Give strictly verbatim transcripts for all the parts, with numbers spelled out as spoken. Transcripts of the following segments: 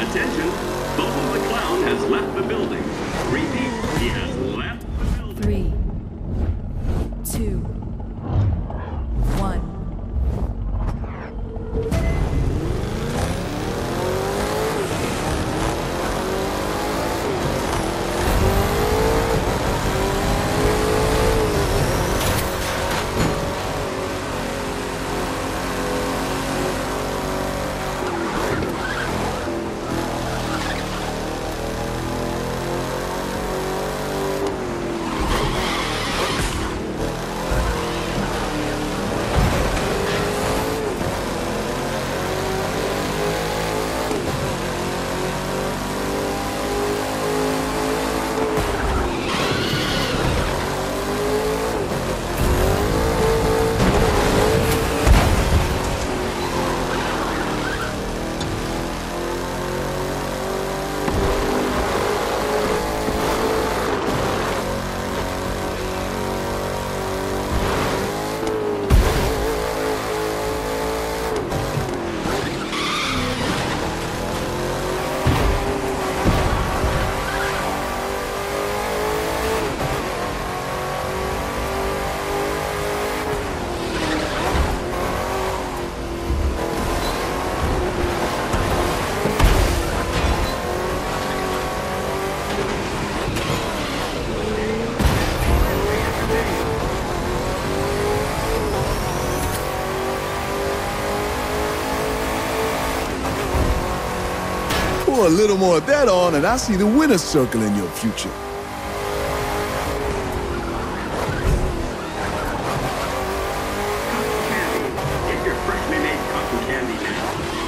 Attention, Bobo the Clown has left the building. Repeat, he has left the building. Three, two, one. Pour a little more of that on, and I see the winner's circle in your future. Cotton candy. Get your freshly made cotton candy now.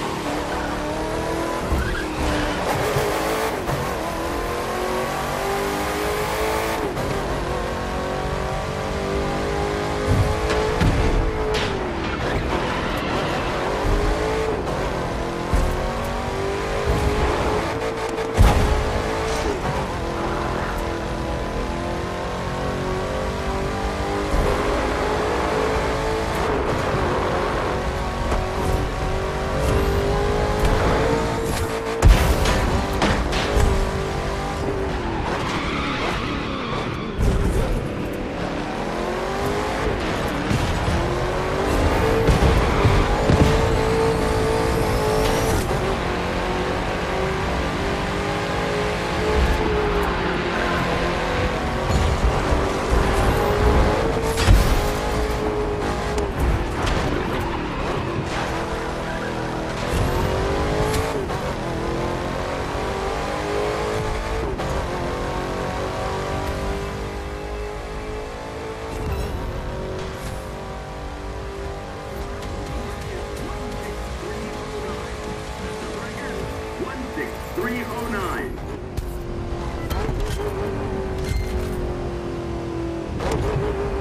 one six three oh nine.